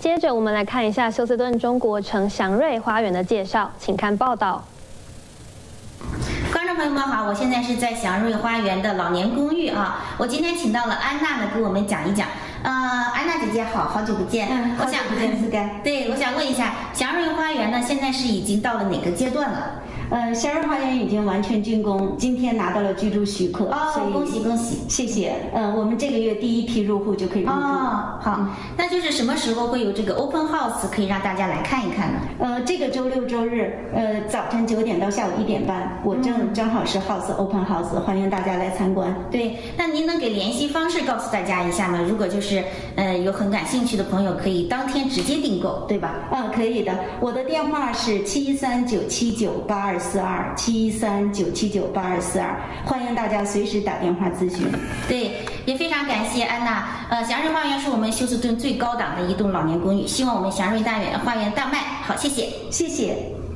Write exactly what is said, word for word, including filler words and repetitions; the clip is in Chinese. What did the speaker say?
接着我们来看一下休斯顿中国城祥瑞花园的介绍，请看报道。 观众朋友们好，我现在是在祥瑞花园的老年公寓啊。我今天请到了安娜呢，给我们讲一讲。呃，安娜姐姐好，好久不见。 嗯， 我想不见思干。 对，我想问一下，祥瑞花园呢，现在是已经到了哪个阶段了？ 呃，祥瑞花园已经完全竣工，今天拿到了居住许可。 哦， 所以恭喜恭喜， 谢谢。呃，我们这个月第一批入户就可以入住。 哦，好，嗯、那就是什么时候会有这个 open house 可以让大家来看一看呢？ 呃，这个周六周日，呃，早晨九点到下午一点半，我正、嗯、正好是 house open house， 欢迎大家来参观。 对，那您能给联系方式告诉大家一下吗？如果就是呃有很感兴趣的朋友，可以当天直接订购，对吧？ 嗯，可以的。我的电话是七三九七九八二四二，七三九七九八二四二，欢迎大家随时打电话咨询。 对，也非常感谢安娜。呃，祥瑞花园是我们休斯顿最高档的一栋老年公寓，希望我们祥瑞大园花园大卖。好，谢谢， 谢谢。